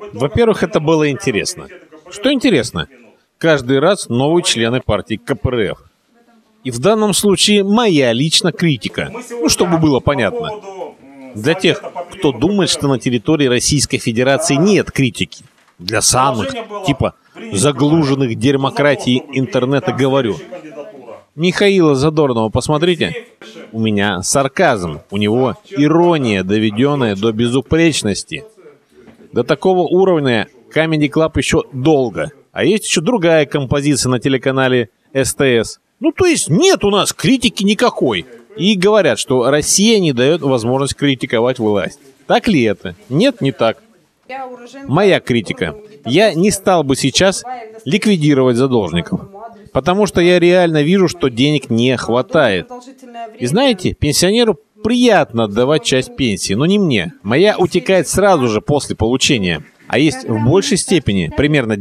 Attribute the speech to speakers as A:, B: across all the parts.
A: Во-первых, это было интересно. Что интересно? Каждый раз новые члены партии КПРФ. И в данном случае моя лично критика. Ну, чтобы было понятно. Для тех, кто думает, что на территории Российской Федерации нет критики. Для самых, типа, заглуженных демократией интернета говорю. Михаила Задорнова посмотрите. У меня сарказм, у него ирония, доведенная до безупречности. До такого уровня Comedy Club еще долго. А есть еще другая композиция на телеканале СТС. Ну, то есть нет у нас критики никакой. И говорят, что Россия не дает возможность критиковать власть. Так ли это? Нет, не так. Моя критика. Я не стал бы сейчас ликвидировать задолжников. Потому что я реально вижу, что денег не хватает. И знаете, пенсионеру приятно отдавать часть пенсии, но не мне. Моя утекает сразу же после получения. А есть в большей степени, примерно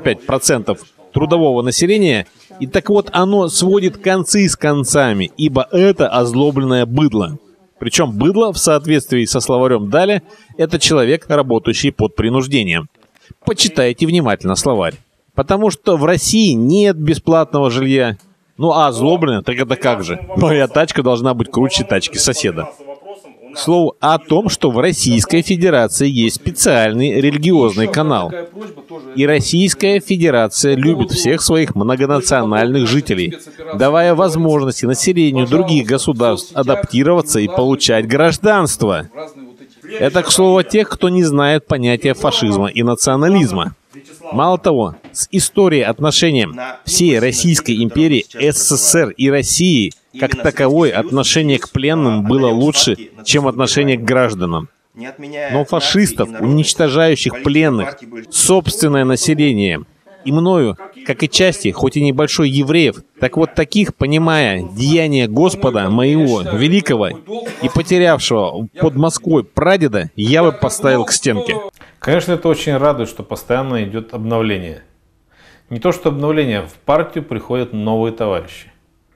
A: 95% трудового населения, и так вот оно сводит концы с концами, ибо это озлобленное быдло. Причем быдло, в соответствии со словарем Даля, это человек, работающий под принуждением. Почитайте внимательно словарь. Потому что в России нет бесплатного жилья. Ну а озлобленное, так это как же? Моя тачка должна быть круче тачки соседа. К слову о том, что в Российской Федерации есть специальный религиозный канал. И Российская Федерация любит всех своих многонациональных жителей, давая возможности населению других государств адаптироваться и получать гражданство. Это, к слову, о тех, кто не знает понятия фашизма и национализма. Мало того, с историей отношения всей Российской империи, СССР и России как таковой отношение к пленным было лучше, чем отношение к гражданам. Но фашистов, уничтожающих пленных, собственное население, и мною, как и части, хоть и небольшой евреев, так вот таких, понимая деяния Господа моего, великого и потерявшего под Москвой прадеда, я бы поставил к стенке.
B: Конечно, это очень радует, что постоянно идет обновление. Не то что обновление, в партию приходят новые товарищи.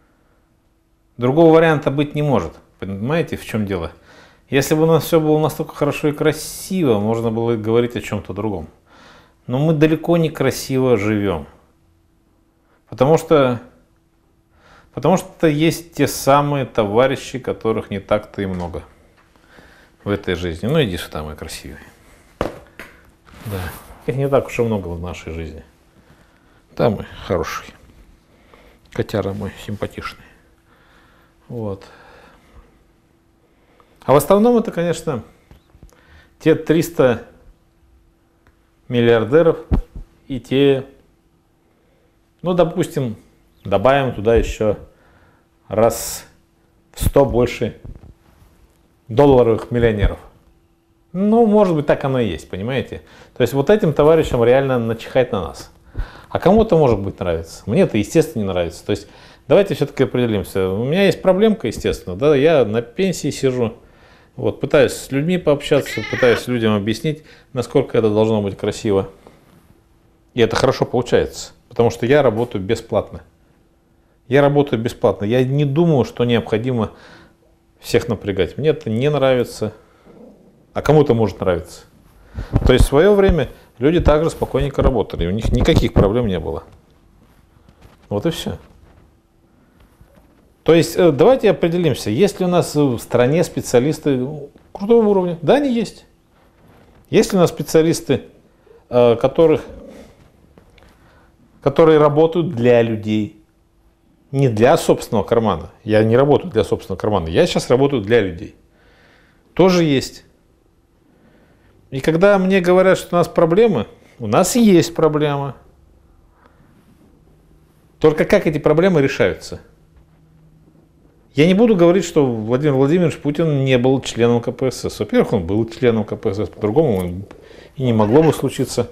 B: Другого варианта быть не может. Понимаете, в чем дело? Если бы у нас все было настолько хорошо и красиво, можно было говорить о чем-то другом. Но мы далеко не красиво живем. Потому что есть те самые товарищи, которых не так-то и много в этой жизни. Ну иди сюда, мой красивый. Да, их не так уж и много в нашей жизни. Да, мой хороший. Котяра мой симпатичный. Вот. А в основном это, конечно, те 300 миллиардеров и те, ну, допустим, добавим туда еще раз в 100 больше долларовых миллионеров. Ну, может быть, так оно и есть, понимаете? То есть вот этим товарищам реально начихать на нас. А кому-то, может быть, нравится. Мне это, естественно, не нравится. То есть давайте все-таки определимся. У меня есть проблемка, естественно. Да, я на пенсии сижу. Вот, пытаюсь с людьми пообщаться, пытаюсь людям объяснить, насколько это должно быть красиво. И это хорошо получается. Потому что я работаю бесплатно. Я работаю бесплатно. Я не думаю, что необходимо всех напрягать. Мне это не нравится. А кому-то может нравиться. То есть в свое время люди также спокойненько работали. У них никаких проблем не было. Вот и все. То есть давайте определимся, есть ли у нас в стране специалисты крутого уровня? Да, они есть. Есть ли у нас специалисты, которые работают для людей? Не для собственного кармана. Я не работаю для собственного кармана. Я сейчас работаю для людей. Тоже есть. И когда мне говорят, что у нас проблемы, у нас есть проблемы. Только как эти проблемы решаются? Я не буду говорить, что Владимир Владимирович Путин не был членом КПСС. Во-первых, он был членом КПСС, по-другому и не могло бы случиться.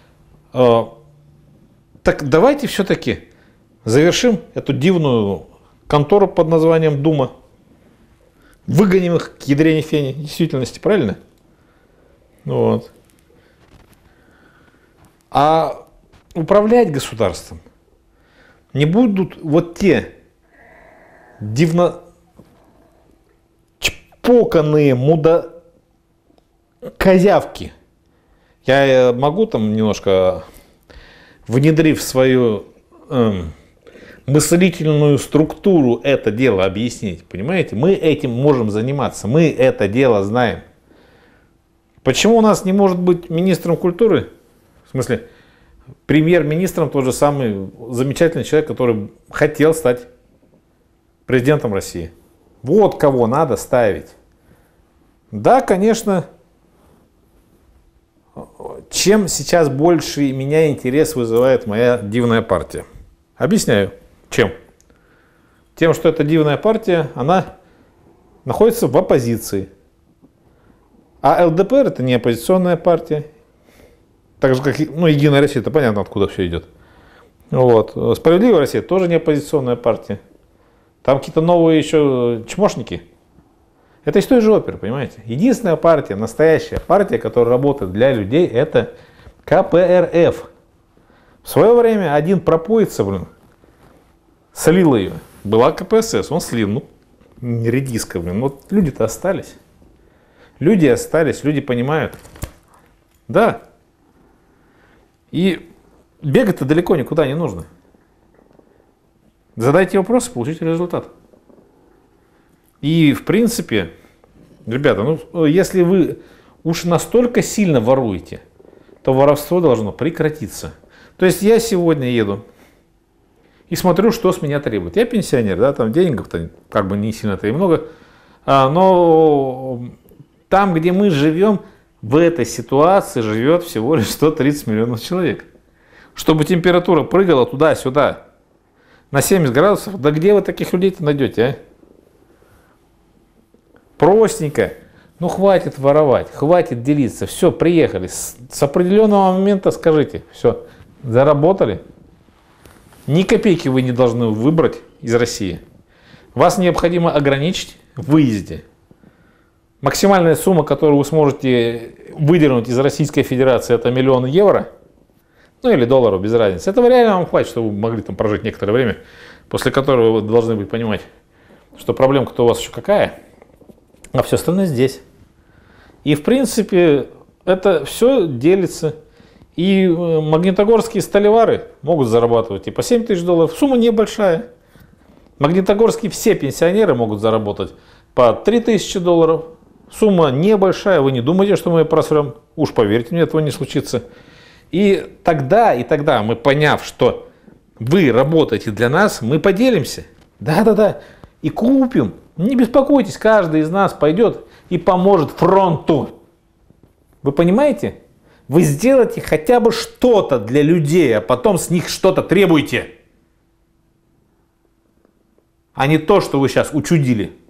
B: Так давайте все-таки завершим эту дивную контору под названием Дума. Выгоним их к ядрене фени действительности, правильно? Вот. А управлять государством не будут вот те дивно чпоканные козявки. Я могу там немножко, внедрив свою мыслительную структуру, это дело объяснить. Понимаете? Мы этим можем заниматься. Мы это дело знаем. Почему у нас не может быть министром культуры? В смысле, премьер-министром тот же самый замечательный человек, который хотел стать президентом России. Вот кого надо ставить. Да, конечно, чем сейчас больше меня интерес вызывает моя дивная партия. Объясняю. Чем? Тем, что эта дивная партия, она находится в оппозиции. А ЛДПР это не оппозиционная партия. Так же, как Единая Россия, это понятно, откуда все идет. Вот. Справедливая Россия тоже не оппозиционная партия. Там какие-то новые еще чмошники. Это из той же оперы, понимаете? Единственная партия, настоящая партия, которая работает для людей, это КПРФ. В свое время один пропоица, слил ее. Была КПСС, он слил. Редиска, Вот люди-то остались. Люди остались, люди понимают. Да. И бегать-то далеко никуда не нужно. Задайте вопросы, получите результат. И в принципе, ребята, если вы уж настолько сильно воруете, то воровство должно прекратиться. То есть я сегодня еду и смотрю, что с меня требуют. Я пенсионер, да, там денег-то как бы не сильно-то и много. Но там, где мы живем, в этой ситуации живет всего лишь 130 миллионов человек. Чтобы температура прыгала туда-сюда на 70 градусов, да где вы таких людей-то найдете, а? Простенько. Хватит воровать, хватит делиться. Все, приехали. С определенного момента скажите, все, заработали. Ни копейки вы не должны выбрать из России. Вас необходимо ограничить в выезде. Максимальная сумма, которую вы сможете выдернуть из Российской Федерации, это 1 000 000 евро. Или долларов, без разницы. Этого реально вам хватит, чтобы вы могли там прожить некоторое время, после которого вы должны быть понимать, что проблемка-то у вас еще какая, а все остальное здесь. И в принципе это все делится. И магнитогорские сталевары могут зарабатывать и по 7 тысяч долларов. Сумма небольшая. Магнитогорские все пенсионеры могут заработать по 3000 долларов. Сумма небольшая. Вы не думайте, что мы ее просрем. Уж поверьте мне, этого не случится. И тогда мы, поняв, что вы работаете для нас, мы поделимся. Да. И купим. Не беспокойтесь, каждый из нас пойдет и поможет фронту. Вы понимаете? Вы сделаете хотя бы что-то для людей, а потом с них что-то требуйте. А не то, что вы сейчас учудили.